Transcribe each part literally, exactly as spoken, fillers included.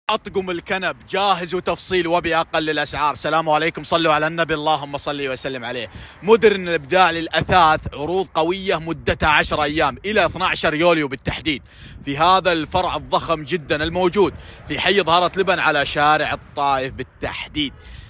أطقم الكنب جاهز وتفصيل وبأقل الأسعار. السلام عليكم، صلوا على النبي، اللهم صل وسلم عليه. مودرن الإبداع للأثاث، عروض قوية مدتها عشر أيام إلى اثني عشر يوليو بالتحديد في هذا الفرع الضخم جدا الموجود في حي ظهرة لبن على شارع الطائف بالتحديد.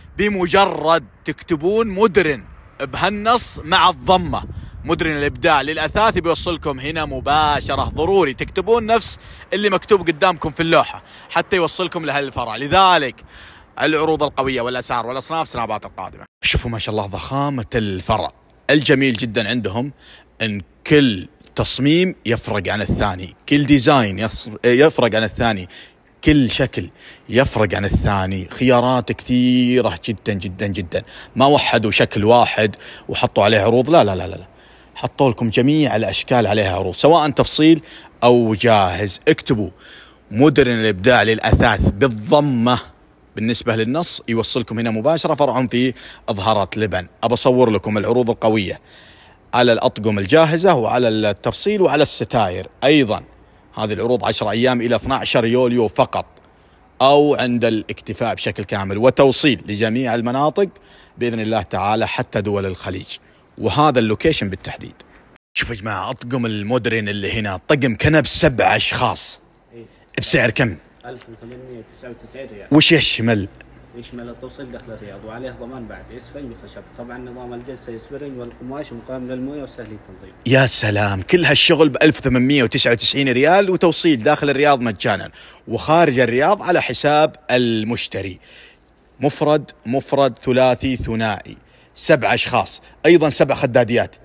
بمجرد تكتبون مودرن بهالنص مع الضمة مودرن الإبداع للأثاث بيوصلكم هنا مباشرة. ضروري تكتبون نفس اللي مكتوب قدامكم في اللوحة حتى يوصلكم لهالفرع. لذلك العروض القوية والأسعار والأصناف سنابات القادمة. شوفوا ما شاء الله ضخامة الفرع. الجميل جدا عندهم ان كل تصميم يفرق عن الثاني، كل ديزاين يفرق عن الثاني، كل شكل يفرق عن الثاني. خيارات كثيرة جدا جدا جدا. ما وحدوا شكل واحد وحطوا عليه عروض، لا لا لا لا، حطوا لكم جميع الأشكال عليها عروض سواء تفصيل أو جاهز. اكتبوا مودرن الإبداع للأثاث بالضمة بالنسبة للنص يوصلكم هنا مباشرة. فرعهم في ظهرة لبن. أبى أصور لكم العروض القوية على الأطقم الجاهزة وعلى التفصيل وعلى الستاير أيضا. هذه العروض عشر أيام إلى اثني عشر يوليو فقط، أو عند الاكتفاء بشكل كامل، وتوصيل لجميع المناطق بإذن الله تعالى حتى دول الخليج. وهذا اللوكيشن بالتحديد. شوفوا يا جماعة أطقم المودرن اللي هنا، طقم كنب سبع أشخاص بسعر كم؟ ألف وثمانمئة وتسعة وتسعين ريال. وش يشمل؟ يشمل التوصيل داخل الرياض وعليه ضمان بعد، اسفنج وخشب. طبعا نظام الجلسة يسبرنج والقماش مقاوم للمويه وسهل التنظيف. يا سلام، كل هالشغل ب ألف وثمانمئة وتسعة وتسعين ريال، وتوصيل داخل الرياض مجانا وخارج الرياض على حساب المشتري. مفرد مفرد ثلاثي ثنائي، سبع أشخاص، أيضا سبع خداديات.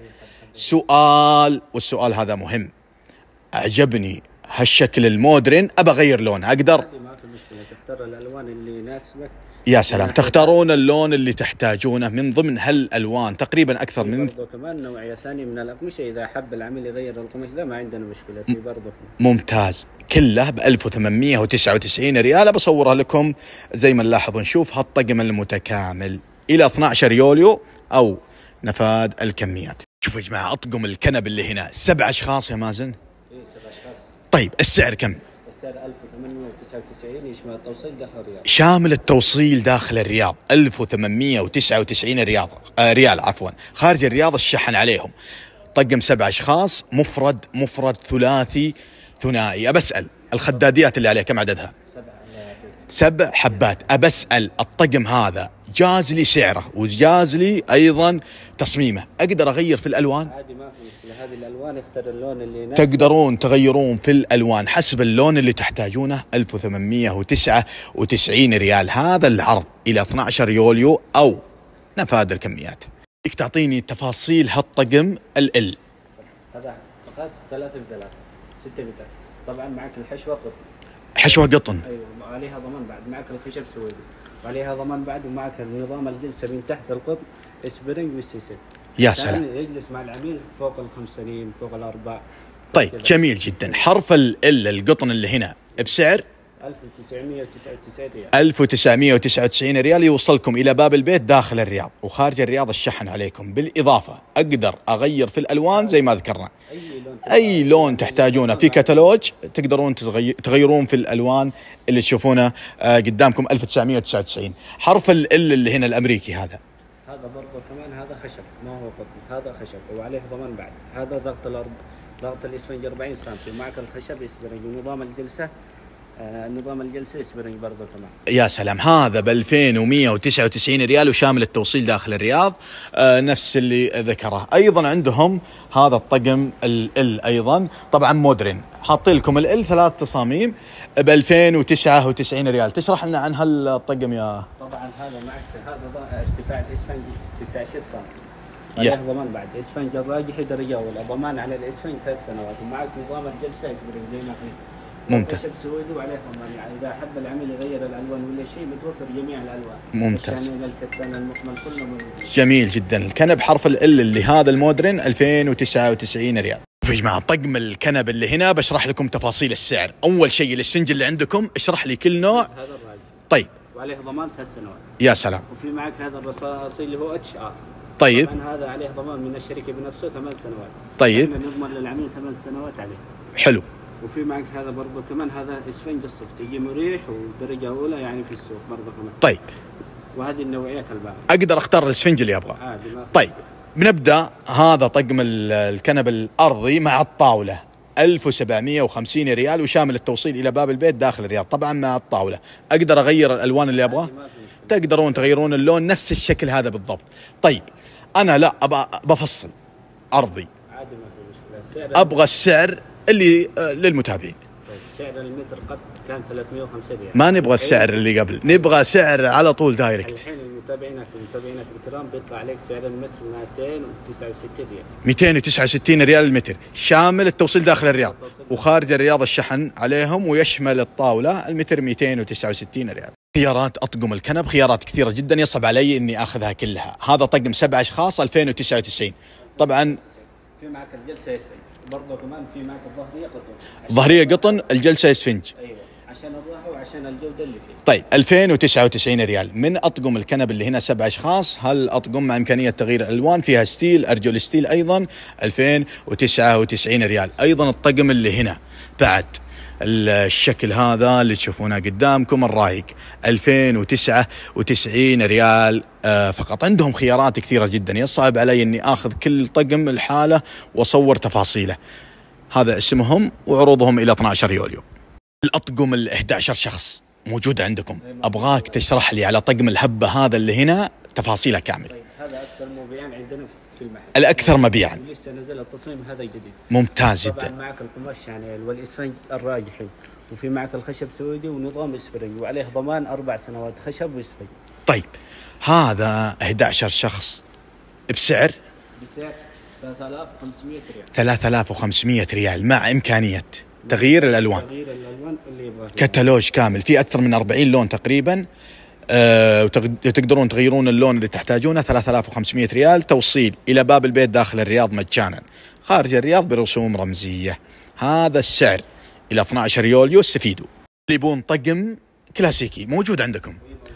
سؤال، والسؤال هذا مهم، أعجبني هالشكل المودرن، أبى أغير لون أقدر؟ ما في مشكلة، تختار الألوان اللي يناسبك. يا سلام، تختارون اللون اللي تحتاجونه من ضمن هالألوان تقريبا أكثر من. برضو كمان نوعية ثانية من الأقمشة، إذا حب العميل يغير القماش ذا ما عندنا مشكلة في برضو. ممتاز. كله ب ألف وثمانمئة وتسعة وتسعين ريال. بصورها لكم زي ما نلاحظ ونشوف هالطقم المتكامل إلى اثني عشر يوليو أو نفاذ الكميات. شوفوا يا جماعة أطقم الكنب اللي هنا سبع أشخاص يا مازن. إيه سبع أشخاص. طيب السعر كم؟ السعر ألف وثمانمئة وتسعة وتسعين، يشمل التوصيل داخل الرياض. شامل التوصيل داخل الرياض ألف وثمانمئة وتسعة وتسعين رياض آه ريال عفوا. خارج الرياض الشحن عليهم. طقم سبع أشخاص، مفرد مفرد ثلاثي ثنائي. أبسأل الخداديات اللي عليه كم عددها؟ سبع سبع حبات. أبسأل الطقم هذا جاز لي سعره وجاز لي أيضا تصميمه، أقدر أغير في الألوان؟ عادي ما في مشكلة. هذه الألوان اختار اللون اللي يناسبك. تقدرون تغيرون في الألوان حسب اللون اللي تحتاجونه. ألف وثمانمئة وتسعة وتسعين ريال هذا العرض إلى اثني عشر يوليو أو نفاذ الكميات. بدك تعطيني تفاصيل هالطقم ال ال. هذا مقاس ثلاثة بثلاثة، ستة متر. طبعا معك الحشوة قطن. حشوة قطن. أيوة، وعليها ضمان بعد. معك الخشب سويدي وعليها ضمان بعد، ومعك النظام الجلسة من تحت القطن اسبرينج والسيسل. يا سلام. يجلس مع العميل فوق الخمس سنين، فوق الأربع. طيب جميل جدا. حرف ال ال القطن اللي هنا بسعر ألف وتسعمئة وتسعة وتسعين ريال. ألف وتسعمئة وتسعة وتسعين ريال يوصلكم إلى باب البيت داخل الرياض، وخارج الرياض الشحن عليكم. بالإضافة أقدر أغير في الألوان زي ما ذكرنا. أي لون, أي لون تحتاجونه في كتالوج تقدرون تغيرون في الألوان اللي تشوفونه قدامكم. ألف وتسعمئة وتسعة وتسعين. حرف ال ال اللي هنا الأمريكي هذا هذا برضه كمان هذا خشب ما هو قطن، هذا خشب وعليه ضمان بعد. هذا ضغط الأرض، ضغط الإسفنج أربعين سنتي، ومعك الخشب اسبرينج ونظام الجلسة. آه نظام الجلسة اسبرينج برضه كمان. يا سلام. هذا ب ألفين ومئة وتسعة وتسعين ريال وشامل التوصيل داخل الرياض. آه نفس اللي ذكره. أيضا عندهم هذا الطقم ال ال أيضا طبعا مودرن. حاطين لكم ال ال ثلاث تصاميم ب ألفين وتسعة وتسعين ريال. تشرح لنا عن هالطقم يا. طبعا هذا معك هذا ارتفاع الاسفنج ستة عشر سنتي. عليه ضمان بعد. اسفنج الراجحي درجة أولى، ضمان على الاسفنج ثلاث سنوات، ومعك نظام الجلسة اسبرينج زي ما قلت. ممتاز. خشب سويدي وعليه ضمان، يعني إذا حب العميل يغير الألوان ولا شيء متوفر جميع الألوان. ممتاز. الشانيل الكتان المكمل كله موجود. جميل جدا. الكنب حرف ال ال اللي هذا المودرن ألفين وتسعة وتسعين ريال. يا جماعة طقم الكنب اللي هنا بشرح لكم تفاصيل السعر. أول شيء الاسفنج اللي عندكم اشرح لي كل نوع. هذا الراجل. طيب. وعليه ضمان ثلاث سنوات. يا سلام. وفي معك هذا الرصاصي اللي هو اتش ار. طيب. طبعا هذا عليه ضمان من الشركة بنفسه ثمان سنوات. طيب. نضمن للعميل ثمان سنوات عليه. حلو. وفي معك هذا برضه كمان، هذا اسفنج الصف تيجي مريح ودرجه اولى يعني في السوق برضه كمان. طيب وهذه النوعيات الباقيه اقدر اختار الاسفنج اللي ابغاه. عادي. طيب بنبدا. هذا طقم الكنب الارضي مع الطاوله ألف وسبعمية وخمسين ريال، وشامل التوصيل الى باب البيت داخل الرياض، طبعا مع الطاوله. اقدر اغير الالوان اللي ابغاه؟ تقدرون تغيرون اللون نفس الشكل هذا بالضبط. طيب انا لا ابغى بفصل ارضي، عادي ما في مشكله. ابغى السعر اللي للمتابعين. طيب سعر المتر قبل كان ثلاثمية وخمسة ريال. ما نبغى السعر اللي قبل، نبغى سعر على طول دايركت. الحين المتابعينك المتابعينك الكرام بيطلع عليك سعر المتر مئتين وتسعة وستين ريال. مئتين وتسعة وستين ريال المتر، شامل التوصيل داخل الرياض، وخارج الرياض الشحن عليهم، ويشمل الطاوله المتر مئتين وتسعة وستين ريال. خيارات اطقم الكنب خيارات كثيره جدا، يصعب علي اني اخذها كلها. هذا طقم سبع اشخاص ألفين وتسعة وتسعين. طبعا في معك الجلسه اسفنج برضه كمان، في معك الظهريه قطن. ظهريه قطن، الجلسه اسفنج. ايوه عشان الراحه وعشان الجوده اللي فيه. طيب ألفين وتسعة وتسعين ريال من اطقم الكنب اللي هنا سبع اشخاص. هالاطقم مع امكانيه تغيير الالوان، فيها ستيل، ارجل ستيل ايضا، ألفين وتسعة وتسعين ريال. ايضا الطقم اللي هنا بعد الشكل هذا اللي تشوفونه قدامكم الرايق، ألفين وتسعة وتسعين ريال آه فقط. عندهم خيارات كثيرة جدا، يصعب علي اني اخذ كل طقم الحالة واصور تفاصيله. هذا اسمهم وعروضهم الى اثني عشر يوليو. الاطقم ال إحدى عشر شخص موجودة عندكم، ابغاك تشرح لي على طقم الهبة هذا اللي هنا تفاصيله كامل. طيب هذا اكثر مبيعا عندنا في المحل، الاكثر مبيعا. لسه نزل التصميم هذا جديد ممتاز طبعا. جدا. معك القماش يعني والاسفنج الراجحي، وفي معك الخشب سعودي ونظام اسبرنج، وعليه ضمان اربع سنوات خشب واسفنج. طيب هذا إحدى عشر شخص بسعر بسعر ثلاثة آلاف وخمسمية ريال. ثلاثة آلاف وخمسمية ريال مع امكانيه تغيير الالوان، تغيير الالوان اللي يبغاه، كتالوج كامل في اكثر من أربعين لون تقريبا. أه وتقدرون تغيرون اللون اللي تحتاجونه. ثلاثة آلاف وخمسمية ريال، توصيل الى باب البيت داخل الرياض مجانا، خارج الرياض برسوم رمزيه. هذا السعر الى اثني عشر يوليو. استفيدوا. اللي يبون طقم كلاسيكي موجود عندكم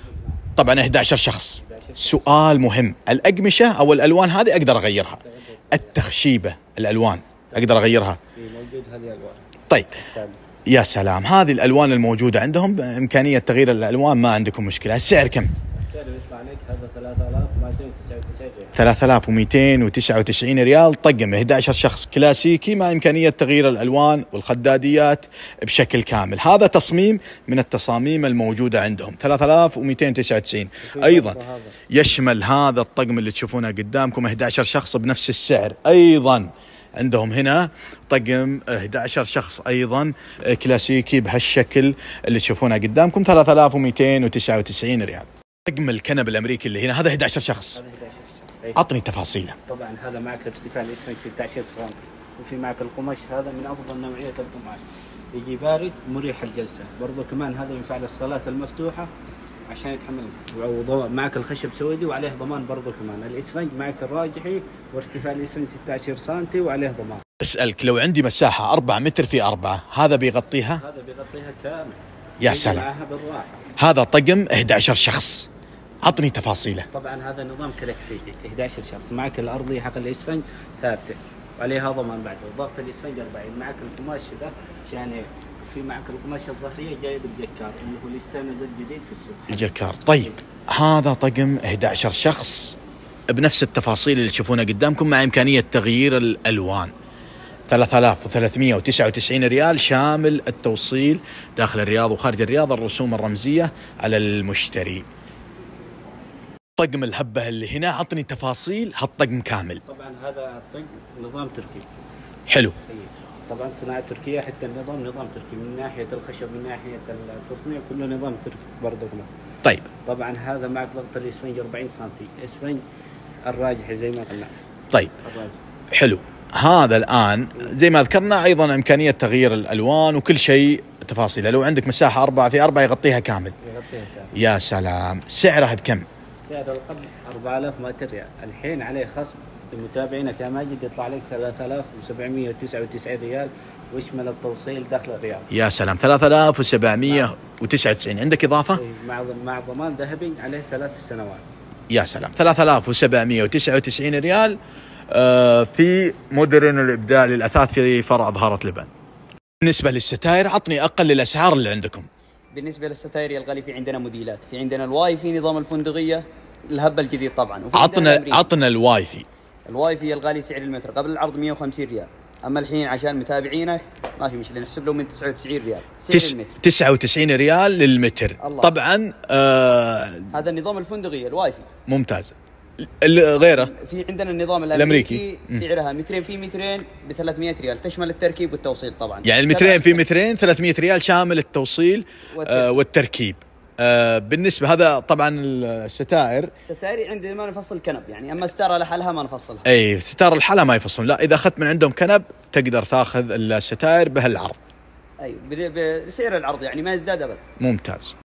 طبعا إحدى عشر شخص. سؤال مهم، الاقمشه او الالوان هذه اقدر اغيرها، التخشيبه الالوان اقدر اغيرها. موجود هذه الالوان. طيب يا سلام، هذه الالوان الموجوده عندهم بامكانيه تغيير الالوان، ما عندكم مشكله. السعر كم؟ السعر بيطلع عليك هذا ثلاثة آلاف ومئتين وتسعة وتسعين ريال. ثلاثة آلاف ومئتين وتسعة وتسعين ريال، طقم إحدى عشر شخص كلاسيكي مع امكانيه تغيير الالوان والخداديات بشكل كامل. هذا تصميم من التصاميم الموجوده عندهم. ثلاثة آلاف ومئتين وتسعة وتسعين. ايضا يشمل هذا الطقم اللي تشوفونه قدامكم إحدى عشر شخص بنفس السعر. ايضا عندهم هنا طقم إحدى عشر شخص ايضا كلاسيكي بهالشكل اللي تشوفونه قدامكم، ثلاثة آلاف ومئتين وتسعة وتسعين ريال. طقم الكنب الامريكي اللي هنا هذا إحدى عشر شخص، هذا إحدى عشر شخص. عطني تفاصيله. طبعا هذا معك ارتفاع الاسفنج ستة عشر سم، وفي معك القماش هذا من افضل نوعيه القماش، يجي بارد مريح الجلسه. برضه كمان هذا ينفع للصالات المفتوحه عشان يتحمل. معك الخشب سعودي وعليه ضمان. برضه كمان الاسفنج معك الراجحي وارتفاع الاسفنج ستة عشر سم وعليه ضمان. اسالك لو عندي مساحه أربعة متر في أربعة، هذا بيغطيها؟ هذا بيغطيها كامل. يا سلام. معها بالراحه. هذا طقم إحدى عشر شخص، عطني تفاصيله. طبعا هذا نظام كلكسيتي إحدى عشر شخص. معك الارضيه حق الاسفنج ثابته وعليها ضمان بعده، وضغط الاسفنج أربعين. معك القماش ده عشان في معك القماش الظهريه جاي بالجكار اللي هو لسه نزل جديد في السوق. الجكار. طيب هذا طقم إحدى عشر شخص بنفس التفاصيل اللي تشوفونها قدامكم مع امكانيه تغيير الالوان. ثلاثة آلاف وثلاثمئة وتسعة وتسعين ريال، شامل التوصيل داخل الرياض وخارج الرياض، الرسوم الرمزيه على المشتري. طقم الهبه اللي هنا، عطني تفاصيل هالطقم كامل. طبعا هذا الطقم نظام تركي. حلو. طبعا صناعه تركيه، حتى النظام نظام تركي من ناحيه الخشب، من ناحيه التصنيع كله نظام تركي برضه كمان. طيب طبعا هذا معك ضغط الاسفنج أربعين سم، اسفنج الراجحي زي ما قلنا. طيب الراجح. حلو. هذا الآن زي ما ذكرنا أيضا إمكانية تغيير الألوان وكل شيء تفاصيله. لو عندك مساحة أربعة في أربعة يغطيها كامل. يغطيها كامل. يا سلام. سعرها بكم؟ سعر القبل أربعة آلاف ومئتين ريال، الحين عليه خصم لمتابعينك يا ماجد يطلع عليك ثلاثة آلاف وسبعمئة وتسعة وتسعين ريال، ويشمل التوصيل داخل الرياض. يا سلام. ثلاثة آلاف وسبعمئة وتسعة وتسعين. عندك إضافة؟ مع مع ضمان ذهبي عليه ثلاث سنوات. يا سلام. ثلاثة آلاف وسبعمئة وتسعة وتسعين ريال آه في مودرن الإبداع للأثاث في فرع ظهرت لبن. بالنسبة للستاير عطني أقل الأسعار اللي عندكم. بالنسبه للستاير يا الغالي في عندنا موديلات، في عندنا الواي في نظام الفندقيه الهبه الجديد طبعا. عطنا عطنا الواي في. الواي في يا الغالي سعر المتر قبل العرض مئة وخمسين ريال، اما الحين عشان متابعينك ما في مشكله نحسب له من تسعة وتسعين ريال سعر تس... المتر. تسعة وتسعين ريال للمتر. الله. طبعا آه... هذا النظام الفندقيه الواي في. ممتاز. غيره في عندنا النظام الامريكي, الأمريكي. سعرها مترين في مترين ب ثلاثمئة ريال تشمل التركيب والتوصيل طبعا. يعني المترين في مترين ثلاثمئة ريال شامل التوصيل والتركيب, آه والتركيب. آه بالنسبه هذا طبعا الستائر الستائر عندنا ما نفصل كنب، يعني اما ستاره لحالها ما نفصلها. اي ستاره لحالها ما يفصلون، لا اذا اخذت من عندهم كنب تقدر تاخذ الستائر بهالعرض. ايوه بسعر العرض يعني ما يزداد ابد. ممتاز.